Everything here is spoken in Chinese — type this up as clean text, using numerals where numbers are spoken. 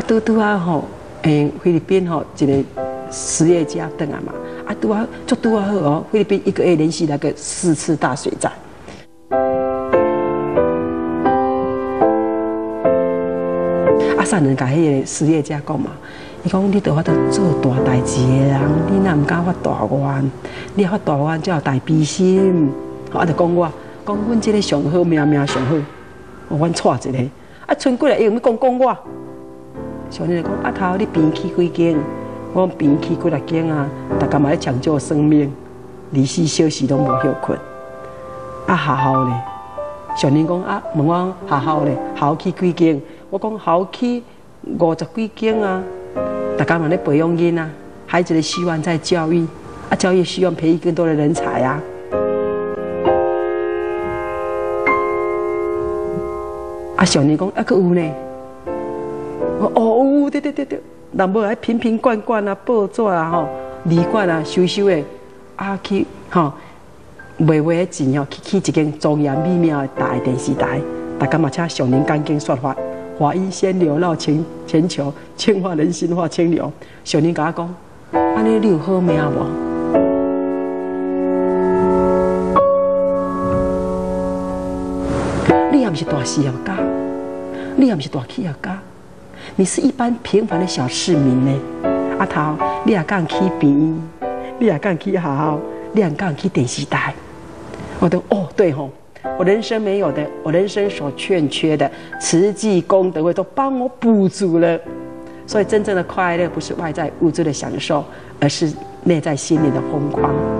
拄啊吼，菲律宾吼一个实业家回来嘛，拄啊好哦，菲律宾1个月连续来个4次大水灾。上人甲迄个实业家讲嘛，伊讲你着法度做大代志的人，你若唔敢发大愿，你发大愿才有大悲心。就讲我，讲阮这个上好，命上好，阮错一个，剩几个会用讲我。上人就讲头你病起几间，我病起几啊间啊，大家嘛咧抢救生命，24小时拢无休困。学校咧，上人讲问我学校咧，学校起几间？我讲学校起50几间啊，大家嘛咧培养囡啊，孩子的希望在教育，教育希望培育更多的人才啊。上人讲佫有呢，有对，人无爱瓶瓶罐罐啊、报纸啊、吼、礼罐啊、收的，去吼卖的钱哦，去起一间庄严美妙的大电视台，大家嘛请上人讲经说法。华阴仙流绕全球，净化人心化清流。上人甲我讲，安尼你有好命无？你也不是大事业家，你也不是大企业家，你是一般平凡的小市民呢。头，你也敢去病院，你也敢去学校，你也敢去电视台。我都对吼。我人生没有的，我人生所欠缺的慈济功德会都帮我补足了。所以真正的快乐不是外在物质的享受，而是内在心灵的空旷。